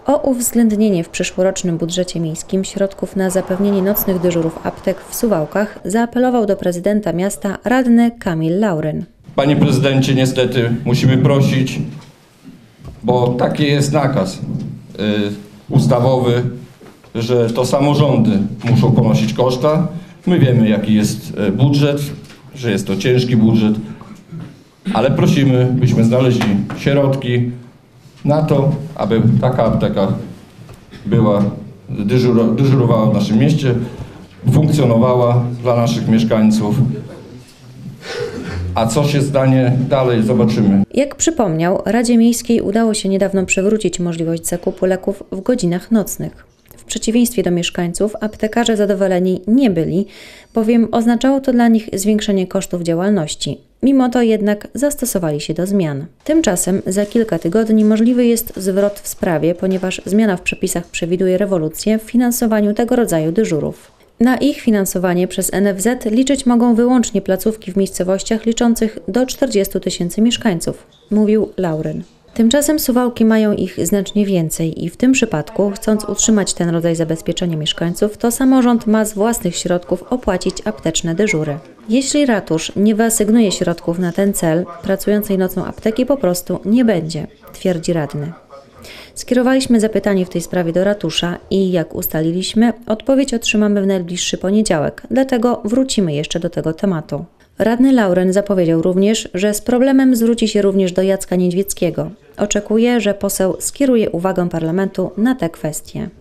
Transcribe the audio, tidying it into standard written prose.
O uwzględnienie w przyszłorocznym budżecie miejskim środków na zapewnienie nocnych dyżurów aptek w Suwałkach zaapelował do prezydenta miasta radny Kamil Lauryn. Panie prezydencie, niestety musimy prosić, bo taki jest nakaz ustawowy, że to samorządy muszą ponosić koszta. My wiemy, jaki jest budżet, że jest to ciężki budżet, ale prosimy, byśmy znaleźli środki na to, aby taka apteka dyżurowała w naszym mieście, funkcjonowała dla naszych mieszkańców. A co się stanie dalej, zobaczymy. Jak przypomniał, Radzie Miejskiej udało się niedawno przywrócić możliwość zakupu leków w godzinach nocnych. W przeciwieństwie do mieszkańców, aptekarze zadowoleni nie byli, bowiem oznaczało to dla nich zwiększenie kosztów działalności. Mimo to jednak zastosowali się do zmian. Tymczasem za kilka tygodni możliwy jest zwrot w sprawie, ponieważ zmiana w przepisach przewiduje rewolucję w finansowaniu tego rodzaju dyżurów. Na ich finansowanie przez NFZ liczyć mogą wyłącznie placówki w miejscowościach liczących do 40 000 mieszkańców, mówił Lauryn. Tymczasem Suwałki mają ich znacznie więcej i w tym przypadku, chcąc utrzymać ten rodzaj zabezpieczenia mieszkańców, to samorząd ma z własnych środków opłacić apteczne dyżury. Jeśli ratusz nie wyasygnuje środków na ten cel, pracującej nocą apteki po prostu nie będzie, twierdzi radny. Skierowaliśmy zapytanie w tej sprawie do ratusza i, jak ustaliliśmy, odpowiedź otrzymamy w najbliższy poniedziałek, dlatego wrócimy jeszcze do tego tematu. Radny Lauryn zapowiedział również, że z problemem zwróci się również do Jacka Niedźwieckiego. Oczekuje, że poseł skieruje uwagę parlamentu na tę kwestię.